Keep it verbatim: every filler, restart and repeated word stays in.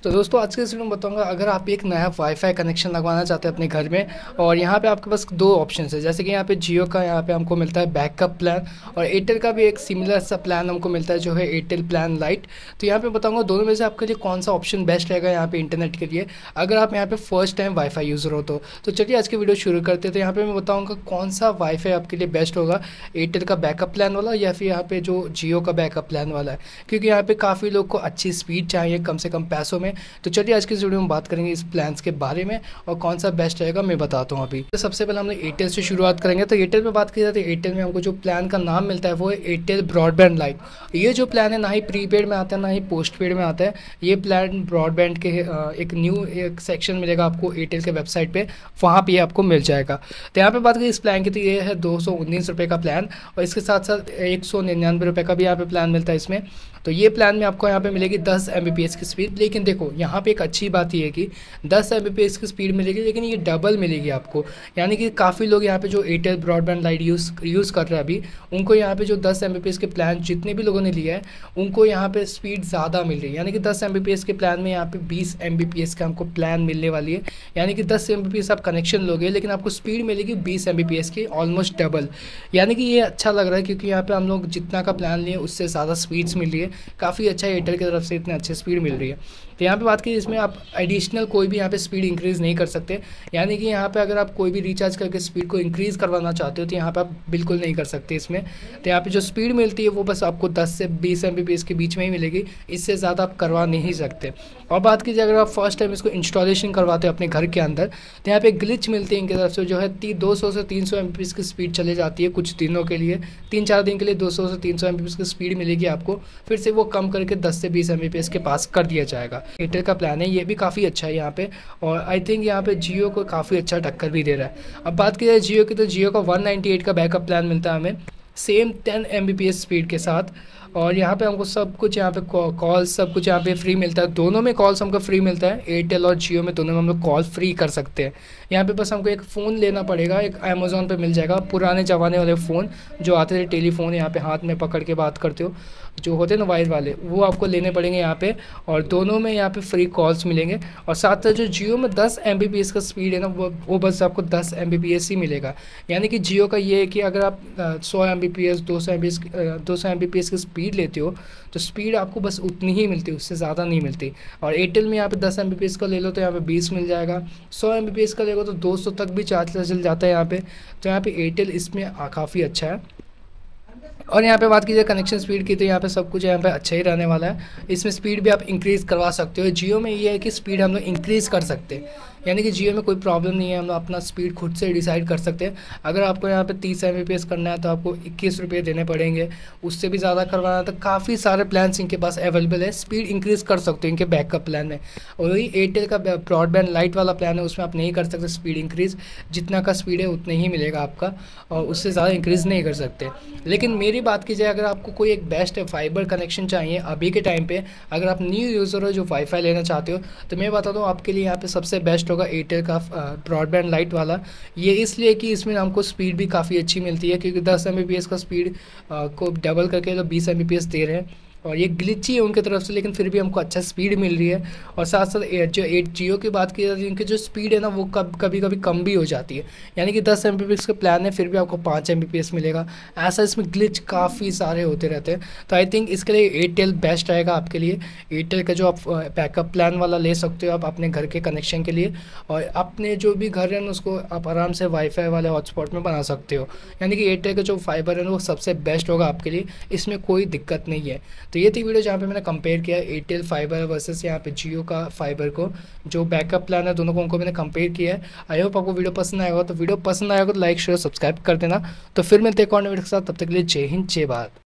तो दोस्तों आज के इस वीडियो में बताऊंगा, अगर आप एक नया वाईफाई कनेक्शन लगवाना चाहते हैं अपने घर में और यहाँ पे आपके पास दो ऑप्शन है। जैसे कि यहाँ पे जियो का यहाँ पे हमको मिलता है बैकअप प्लान और एयरटेल का भी एक सिमिलर सा प्लान हमको मिलता है जो है एयरटेल प्लान लाइट। तो यहाँ पे बताऊंगा दोनों में से आपके लिए कौन सा ऑप्शन बेस्ट रहेगा यहाँ पे इंटरनेट के लिए, अगर आप यहाँ पे फर्स्ट टाइम वाईफाई यूज़र हो तो। तो चलिए आज की वीडियो शुरू करते हैं। तो यहाँ पे मैं बताऊँगा कौन सा वाईफाई आपके लिए बेस्ट होगा, एयरटेल का बैकअप प्लान वाला या फिर यहाँ पे जो जियो का बैकअप प्लान वाला है, क्योंकि यहाँ पे काफ़ी लोग को अच्छी स्पीड चाहिए कम से कम पैसों में। तो चलिए आज की इस वीडियो में बात करेंगे इस प्लान्स के बारे में और कौन सा बेस्ट रहेगा मैं बताता हूँ अभी। तो सबसे पहले हम लोग एयरटेल से शुरुआत करेंगे। तो एयरटेल पे बात की जाए तो एयरटेल में हमको जो प्लान का नाम मिलता है वो है एयरटेल ब्रॉडबैंड लाइट। ये जो प्लान है ना ही प्रीपेड में आता है ना ही पोस्ट पेड में आता है। ये प्लान ब्रॉडबैंड के एक न्यू एक सेक्शन मिलेगा आपको एयरटेल के वेबसाइट पर, वहाँ पर आपको मिल जाएगा। तो यहाँ पर बात करें इस प्लान की तो ये है दो सौ उन्नीस रुपये का प्लान और इसके साथ साथ एक सौ निन्यानवे रुपये का भी यहाँ पे प्लान मिलता है इसमें। तो ये प्लान में आपको यहाँ पे मिलेगी दस एम बी पी एस की स्पीड। लेकिन देखो यहाँ पे एक अच्छी बात ये है कि दस एम बी पी एस की स्पीड मिलेगी, लेकिन ये डबल मिलेगी आपको। यानी कि काफ़ी लोग यहाँ पे जो Airtel broadband lite use use कर रहे हैं अभी, उनको यहाँ पे जो दस एम बी पी एस के प्लान जितने भी लोगों ने लिया है उनको यहाँ पे स्पीड ज़्यादा मिल रही है। यानी कि दस एम बी पी एस के प्लान में यहाँ पे बीस एम बी पी एस का हमको प्लान मिलने वाली है। यानी कि दस एम बी पी एस आप कनेक्शन लोगे लेकिन आपको स्पीड मिलेगी बीस एम बी पी एस की, ऑलमोस्ट डबल। यानी कि ये अच्छा लग रहा है क्योंकि यहाँ पे हम लोग जितना का प्लान लिए उससे ज़्यादा स्पीड्स मिल रही है। काफ़ी अच्छा एयरटेल की तरफ से इतने अच्छे स्पीड मिल रही है। तो यहाँ पे बात की इसमें आप एडिशनल कोई भी यहाँ पे स्पीड इंक्रीज़ नहीं कर सकते। यानी कि यहाँ पे अगर आप कोई भी रिचार्ज करके स्पीड को इंक्रीज़ करवाना चाहते हो तो यहाँ पे आप बिल्कुल नहीं कर सकते इसमें। तो यहाँ पे जो स्पीड मिलती है वो बस आपको दस से बीस एम बी पी एस के बीच में ही मिलेगी, इससे ज़्यादा आप करवा नहीं सकते। और बात कीजिए अगर आप फर्स्ट टाइम इसको इंस्टॉलेशन करवाते हो अपने घर के अंदर तो यहाँ पे ग्लिच मिलती है इनकी तरफ से, जो है दो सौ से तीन सौ एम बी पी एस की स्पीड चले जाती है कुछ दिनों के लिए। तीन चार दिन के लिए दो सौ से तीन सौ एम बी पी एस की स्पीड मिलेगी आपको, फिर से वो कम करके दस से बीस एम बी पी एस के पास कर दिया जाएगा। एयरटेल का प्लान है ये भी काफ़ी अच्छा है यहाँ पे और आई थिंक यहाँ पे जियो को काफ़ी अच्छा टक्कर भी दे रहा है। अब बात की जाए जियो की तो जियो का वन नाइन्टी एट का बैकअप प्लान मिलता है हमें same ten M B P S speed के साथ। और यहाँ पे हमको सब कुछ यहाँ पे कॉल्स सब कुछ यहाँ पे फ्री मिलता है। दोनों में कॉल्स हमको फ्री मिलता है, एयरटेल और जियो में दोनों में हम लोग कॉल फ्री कर सकते हैं। यहाँ पे बस हमको एक फ़ोन लेना पड़ेगा, एक अमेज़ॉन पे मिल जाएगा पुराने ज़माने वाले फ़ोन जो आते थे, टेलीफोन यहाँ पे हाथ में पकड़ के बात करते हो जो होते हैं ना वायर वाले, वो आपको लेने पड़ेंगे यहाँ पे। और दोनों में यहाँ पे फ्री कॉल्स मिलेंगे और साथ साथ जो जियो में दस एम बी पी एस का स्पीड है ना वो वो बस आपको दस एम बी पी एस ही मिलेगा। यानी कि जियो का ये है कि अगर आप सौ एम बी पी एस दो सौ एम बी एस दो सौ एम बी पी एस की स्पीड लेते हो तो स्पीड आपको बस उतनी ही मिलती है, उससे ज़्यादा नहीं मिलती। और एयरटेल में यहाँ पे दस एम बी पी एस का ले लो तो यहाँ पे बीस मिल जाएगा, सौ एम बी पी एस का ले लो तो दो सौ तक भी चार्ज चल जाता है यहाँ पे। तो यहाँ पे एयरटेल इसमें काफ़ी अच्छा है। और यहाँ पे बात कीजिए कनेक्शन स्पीड की तो यहाँ पे सब कुछ यहाँ पे अच्छा ही रहने वाला है। इसमें स्पीड भी आप इंक्रीज़ करवा सकते हो। जियो में ये है कि स्पीड हम लोग इंक्रीज़ कर सकते हैं, यानी कि जियो में कोई प्रॉब्लम नहीं है, हम लोग अपना स्पीड खुद से डिसाइड कर सकते हैं। अगर आपको यहाँ पे तीस एम बी पी एस करना है तो आपको इक्कीस रुपये देने पड़ेंगे, उससे भी ज़्यादा करवाना है तो काफ़ी सारे प्लान्स इनके पास अवेलेबल है, स्पीड इंक्रीज़ कर सकते हो इनके बैकअप प्लान में। और वही एयरटेल का ब्रॉडबैंड लाइट वाला प्लान है उसमें आप नहीं कर सकते स्पीड इंक्रीज़, जितना का स्पीड है उतना ही मिलेगा आपका और उससे ज़्यादा इंक्रीज़ नहीं कर सकते। लेकिन मेरी बात की जाए अगर आपको कोई एक बेस्ट फाइबर कनेक्शन चाहिए अभी के टाइम पे, अगर आप न्यू यूज़र हो जो वाईफाई लेना चाहते हो तो मैं बता दूँ आपके लिए यहाँ पे सबसे बेस्ट होगा एयरटेल का ब्रॉडबैंड लाइट वाला। ये इसलिए कि इसमें हमको स्पीड भी काफ़ी अच्छी मिलती है, क्योंकि दस एम बी पी एस का स्पीड को डबल करके तो बीस एम बी पी एस दे रहे हैं और ये ग्लिची है उनकी तरफ से, लेकिन फिर भी हमको अच्छा स्पीड मिल रही है। और साथ साथ जो एट जियो की बात की जाती है इनकी जो स्पीड है ना वो कब कभी कभी कम भी हो जाती है। यानी कि दस एम बी पी एस का प्लान है फिर भी आपको पाँच एम बी पी एस मिलेगा, ऐसा इसमें ग्लिच काफ़ी सारे होते रहते हैं। तो आई थिंक इसके लिए एयरटेल बेस्ट रहेगा आपके लिए। एयरटेल का जो आप बैकअप प्लान वाला ले सकते हो आप अपने घर के कनेक्शन के लिए, और अपने जो भी घर है ना उसको आप आराम से वाईफाई वाले हॉटस्पॉट में बना सकते हो। यानी कि एयरटेल का जो फाइबर है ना वो सबसे बेस्ट होगा आपके लिए, इसमें कोई दिक्कत नहीं है। तो ये थी वीडियो जहाँ पे मैंने कंपेयर किया एयरटेल फाइबर वर्सेस यहाँ पे जियो का फाइबर को, जो बैकअप प्लान है दोनों को उनको मैंने कंपेयर किया है। आई होप आपको वीडियो पसंद आएगा, तो वीडियो पसंद आएगा तो लाइक शेयर सब्सक्राइब कर देना। तो फिर मिलते हैं एक और वीडियो के साथ, तब तक के लिए जय हिंद जय भारत।